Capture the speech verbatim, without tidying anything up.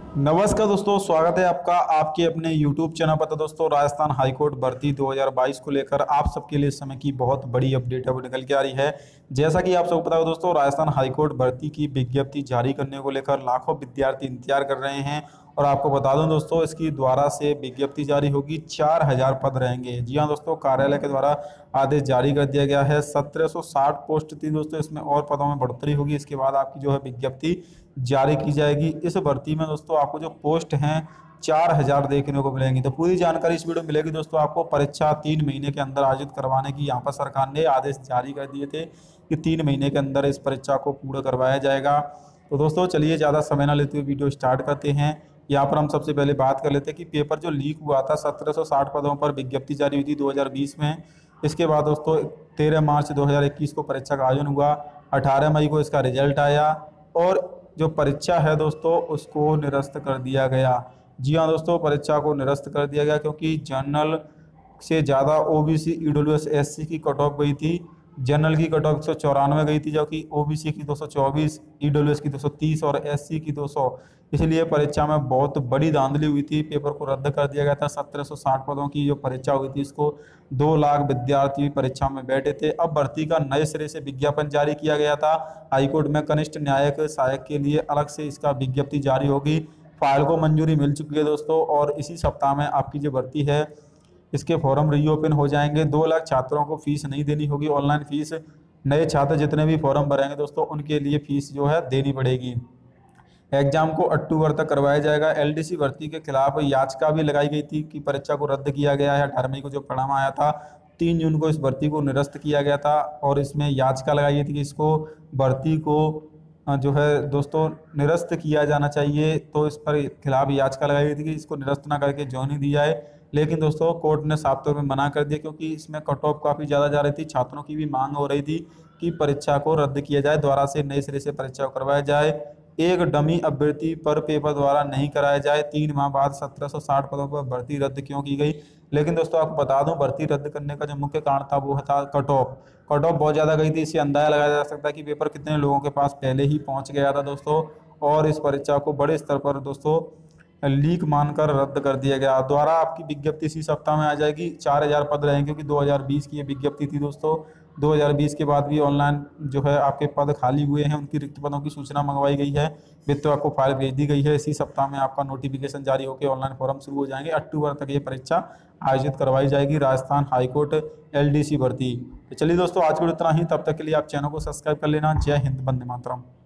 नमस्कार दोस्तों, स्वागत है आपका आपके अपने YouTube चैनल पर। तो दोस्तों, राजस्थान हाईकोर्ट भर्ती दो हज़ार बाईस को लेकर आप सबके लिए इस समय की बहुत बड़ी अपडेट अब निकल के आ रही है। जैसा कि आप सबको पता हो दोस्तों, राजस्थान हाईकोर्ट भर्ती की विज्ञप्ति जारी करने को लेकर लाखों विद्यार्थी इंतजार कर रहे हैं। और आपको बता दूं दोस्तों, इसकी द्वारा से विज्ञप्ति जारी होगी, चार हजार पद रहेंगे। जी हाँ दोस्तों, कार्यालय के द्वारा आदेश जारी कर दिया गया है। सत्रह सौ साठ पोस्ट थी दोस्तों, इसमें और पदों में बढ़ोतरी होगी। इसके बाद आपकी जो है विज्ञप्ति जारी की जाएगी। इस भर्ती में दोस्तों आपको जो पोस्ट हैं चार हजार देखने को मिलेंगी। तो पूरी जानकारी इस वीडियो में मिलेगी दोस्तों आपको। परीक्षा तीन महीने के अंदर आयोजित करवाने की यहाँ पर सरकार ने आदेश जारी कर दिए थे कि तीन महीने के अंदर इस परीक्षा को पूर्ण करवाया जाएगा। तो दोस्तों चलिए, ज़्यादा समय ना लेते हुए वीडियो स्टार्ट करते हैं। यहाँ पर हम सबसे पहले बात कर लेते हैं कि पेपर जो लीक हुआ था, सत्रह सौ साठ पदों पर विज्ञप्ति जारी हुई थी दो हज़ार बीस में। इसके बाद दोस्तों तेरह मार्च दो हज़ार इक्कीस को परीक्षा का आयोजन हुआ। अठारह मई को इसका रिजल्ट आया और जो परीक्षा है दोस्तों उसको निरस्त कर दिया गया। जी हाँ दोस्तों, परीक्षा को निरस्त कर दिया गया क्योंकि जनरल से ज़्यादा ओबीसी, ईडब्ल्यूएस, एससी की कट ऑफ गई थी। जनरल की कट ऑफ एक सौ चौरानवे गई थी, जबकि ओबीसी की दो सौ चौबीस, ईडब्ल्यूएस की दो सौ तीस और एससी की दो सौ। इसलिए परीक्षा में बहुत बड़ी धांधली हुई थी। पेपर को रद्द कर दिया गया था। सत्रह सौ साठ पदों की जो परीक्षा हुई थी, इसको दो लाख विद्यार्थी परीक्षा में बैठे थे। अब भर्ती का नए सिरे से विज्ञापन जारी किया गया था। हाईकोर्ट में कनिष्ठ न्यायिक सहायक के लिए अलग से इसका विज्ञप्ति जारी होगी। फाइल को मंजूरी मिल चुकी है दोस्तों, और इसी सप्ताह में आपकी जो भर्ती है इसके फॉर्म रीओपन हो जाएंगे। दो लाख छात्रों को फीस नहीं देनी होगी, ऑनलाइन फीस। नए छात्र जितने भी फॉर्म भरेंगे दोस्तों, उनके लिए फीस जो है देनी पड़ेगी। एग्जाम को अक्टूबर तक करवाया जाएगा। एलडीसी भर्ती के खिलाफ याचिका भी लगाई गई थी कि परीक्षा को रद्द किया गया है। अठारह मई को जो परिणाम आया था, तीन जून को इस भर्ती को निरस्त किया गया था और इसमें याचिका लगाई गई थी कि इसको भर्ती को जो है दोस्तों निरस्त किया जाना चाहिए। तो इस पर खिलाफ याचिका लगाई गई थी कि इसको निरस्त ना करके ज्वाइनिंग दी जाए। लेकिन दोस्तों कोर्ट ने साफ तौर पर मना कर दिया, क्योंकि इसमें कट ऑफ काफ़ी ज़्यादा जा रही थी। छात्रों की भी मांग हो रही थी कि परीक्षा को रद्द किया जाए, दोबारा से नए सिरे से परीक्षा को करवाया जाए। एक डमी अभ्यर्थी पर पेपर द्वारा नहीं कराया जाए। तीन माह बाद सत्रह सौ साठ पदों पर भर्ती रद्द क्यों की गई? लेकिन दोस्तों आपको बता दूं, भर्ती रद्द करने का जो मुख्य कारण था वो था कट ऑफ। कट ऑफ बहुत ज़्यादा गई थी। इससे अंदाजा लगाया जा सकता है कि पेपर कितने लोगों के पास पहले ही पहुंच गया था दोस्तों, और इस परीक्षा को बड़े स्तर पर दोस्तों लीक मानकर रद्द कर दिया गया। द्वारा आपकी विज्ञप्ति इसी सप्ताह में आ जाएगी। चार हजार पद रहेंगे, क्योंकि दो हज़ार बीस की ये विज्ञप्ति थी दोस्तों। दो हज़ार बीस के बाद भी ऑनलाइन जो है आपके पद खाली हुए हैं, उनकी रिक्त पदों की सूचना मंगवाई गई है। वित्त विभाग को फाइल भेज दी गई है। इसी सप्ताह में आपका नोटिफिकेशन जारी होकर ऑनलाइन फॉर्म शुरू हो जाएंगे। अक्टूबर तक ये परीक्षा आयोजित करवाई जाएगी, राजस्थान हाईकोर्ट एलडीसी भर्ती। तो चलिए दोस्तों, आज को इतना ही। तब तक के लिए आप चैनल को सब्सक्राइब कर लेना। जय हिंद, वंदे मातरम।